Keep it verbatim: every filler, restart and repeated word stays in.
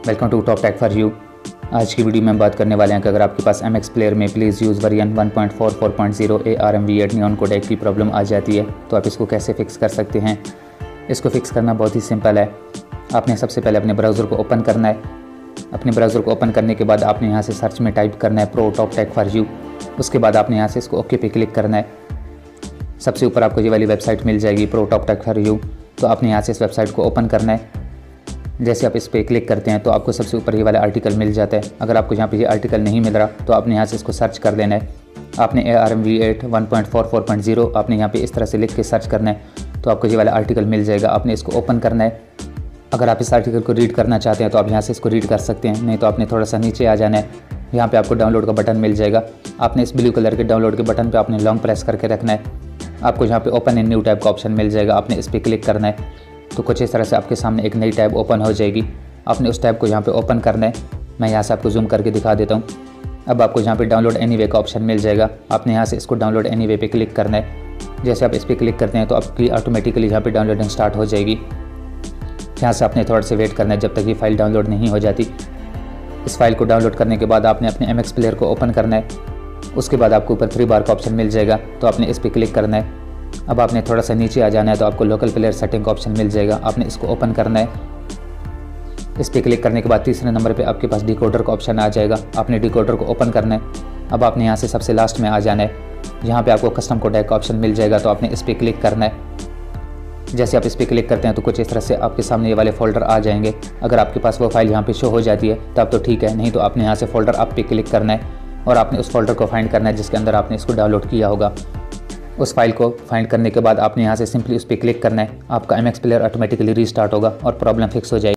Welcome to Top Tech for you. आज की video में हम बात करने वाले हैं कि अगर आपके पास एम एक्स प्लेयर में please use version one point four four point zero A R M V eight neon codec की प्रॉब्लम आ जाती है तो आप इसको कैसे फिक्स कर सकते हैं। इसको फिक्स करना बहुत ही सिंपल है। आपने सबसे पहले अपने ब्राउज़र को ओपन करना है। अपने ब्राउज़र को ओपन करने के बाद आपने यहाँ से सर्च में टाइप करना है pro Top Tech for you. उसके बाद आपने यहाँ से इसको ओके पे क्लिक करना है। सबसे ऊपर आपको ये वाली वेबसाइट मिल जाएगी pro Top Tech for you. तो आपने यहाँ से इस वेबसाइट को ओपन करना है। जैसे आप इस पर क्लिक करते हैं तो आपको सबसे ऊपर ये वाला आर्टिकल मिल जाता है। अगर आपको यहाँ पे ये आर्टिकल नहीं मिल रहा तो आपने यहाँ से इसको सर्च कर लेना है। आपने A R M V eight one point four four point zero आपने यहाँ पे इस तरह से लिख के सर्च करना है तो आपको ये वाला आर्टिकल मिल जाएगा। आपने इसको ओपन करना है। अगर आप इस आर्टिकल को रीड करना चाहते हैं तो आप यहाँ से इसको रीड कर सकते हैं, नहीं तो आपने थोड़ा सा नीचे आ जाना है। यहाँ पर आपको डाउनलोड का बटन मिल जाएगा। आपने इस ब्लू कलर के डाउनलोड के बटन पर आपने लॉन्ग प्रेस करके रखना है। आपको यहाँ पे ओपन इन न्यू टैब का ऑप्शन मिल जाएगा। आपने इस पर क्लिक करना है तो कुछ इस तरह से आपके सामने एक नई टैब ओपन हो जाएगी। आपने उस टैब को यहाँ पे ओपन करना है। मैं यहाँ से आपको जूम करके दिखा देता हूँ। अब आपको यहाँ पे डाउनलोड एनीवे का ऑप्शन मिल जाएगा। आपने यहाँ से इसको डाउनलोड एनीवे पे क्लिक करना है। जैसे आप इस पर क्लिक करते हैं तो आपकी ऑटोमेटिकली यहाँ पे डाउनलोडिंग स्टार्ट हो जाएगी। यहाँ से आपने थोड़ा सा वेट करना है जब तक ये फाइल डाउनलोड नहीं हो जाती। इस फाइल को डाउनलोड करने के बाद आपने अपने एम एक्स प्लेयर को ओपन करना है। उसके बाद आपको ऊपर थ्री बार का ऑप्शन मिल जाएगा तो आपने इस पर क्लिक करना है। अब आपने थोड़ा सा नीचे आ जाना है तो आपको लोकल प्लेयर सेटिंग का ऑप्शन मिल जाएगा। आपने इसको ओपन करना है। इस पर क्लिक करने के बाद तीसरे नंबर पे आपके पास डिकोडर का ऑप्शन आ जाएगा। आपने डिकोडर को ओपन करना है। अब आपने यहाँ से सबसे लास्ट में आ जाना है। यहाँ पे आपको कस्टम कोडेक का ऑप्शन मिल जाएगा तो आपने इस पर क्लिक करना है। जैसे आप इस पर क्लिक करते हैं तो कुछ इस तरह से आपके सामने ये वाले फोल्डर आ जाएंगे। अगर आपके पास वो फाइल यहाँ पे शो हो जाती है तब तो ठीक है, नहीं तो आपने यहाँ से फोल्डर आप पे क्लिक करना है और आपने उस फोल्डर को फाइंड करना है जिसके अंदर आपने इसको डाउनलोड किया होगा। उस फाइल को फाइंड करने के बाद आपने यहाँ से सिंपली उस पर क्लिक करना है। आपका M X player automatically restart होगा और प्रॉब्लम फिक्स हो जाएगी।